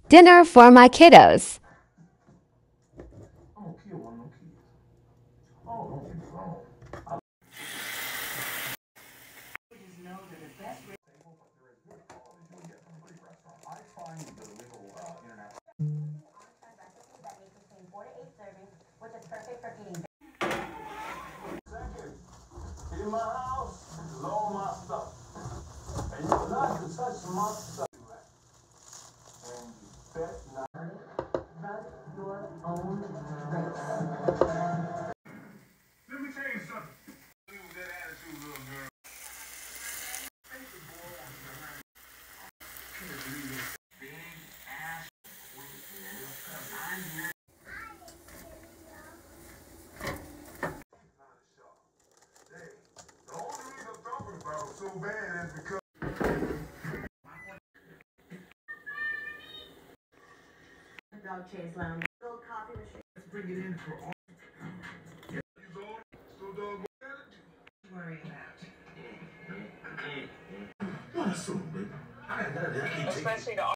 Dinner for my kiddos. Which is perfect for feeding. Second, in my house is all my stuff. And you're not to touch my stuff. And you bet not. Run your own race. Let me tell you something. With that attitude, little girl. Big ass. So bad is because dog chase lounge. Little coffee machine. Let's bring it in for all. He's on so dog worry about. That's so big. I can't take it.